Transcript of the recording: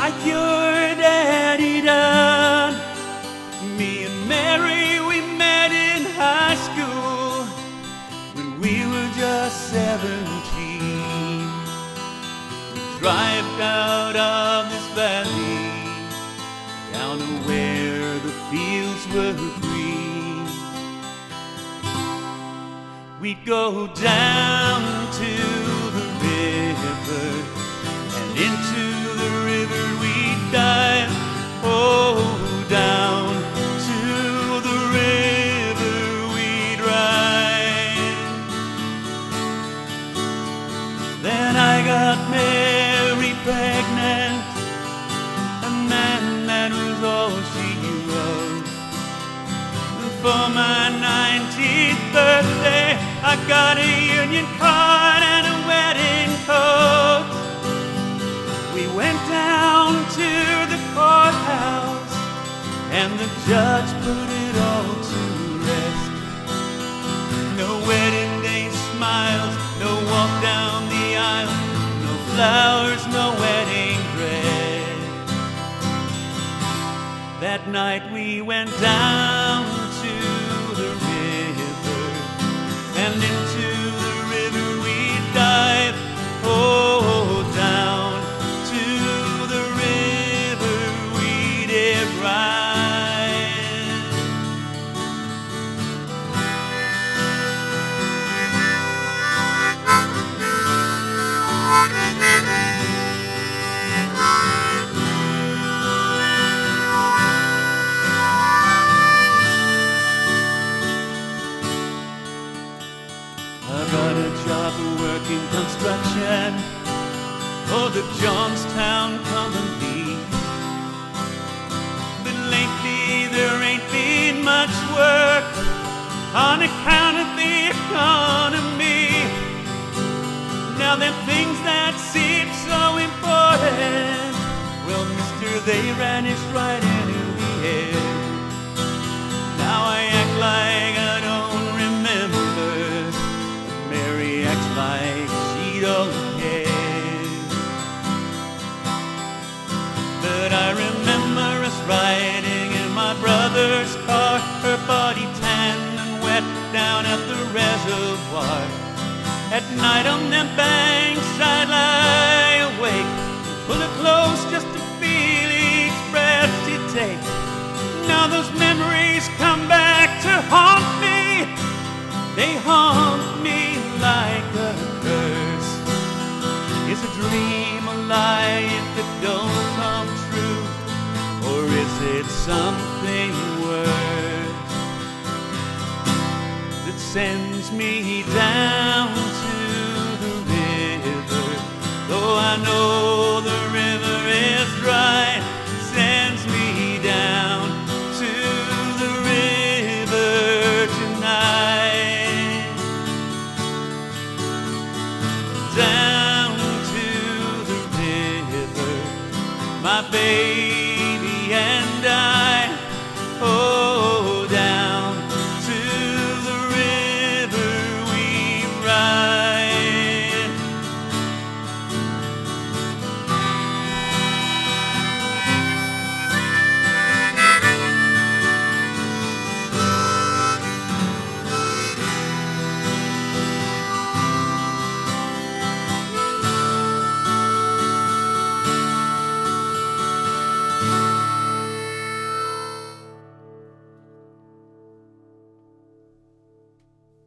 like your daddy done. Me and Mary, we met in high school when we were just 17. We drived out of this valley down to where the fields were green. We'd go down to the river, and into the river we'd dive. Oh, down to the river we'd ride. Then I got Mary pregnant, and then that was all she wrote. And for my 19th birthday, I got a union card and a wedding coat. We went down to the courthouse, and the judge put it all to rest. No wedding day smiles, no walk down the aisle, no flowers, no wedding dress. That night we went down to the river, and into the river we dive. Oh, down to the river we did ride. I got a job working construction for the Johnstown Company. But lately there ain't been much work on account of the economy. Now them things that seem so important, well, mister, they vanished right into the air. Now I act like I don't remember, Mary acts like she don't care. But I remember us riding in my brother's car, her body tan and wet down at the reservoir. At night on them banks I'd lie awake, pull her close just to feel each breath she'd take. Now those memories come back to haunt me. They haunt me like a curse. Is a dream a lie if it don't come true, or is it something worse that sends me down to the river? Though I know the river is dry, it sends me down to the river tonight. Down to the river, my baby and I.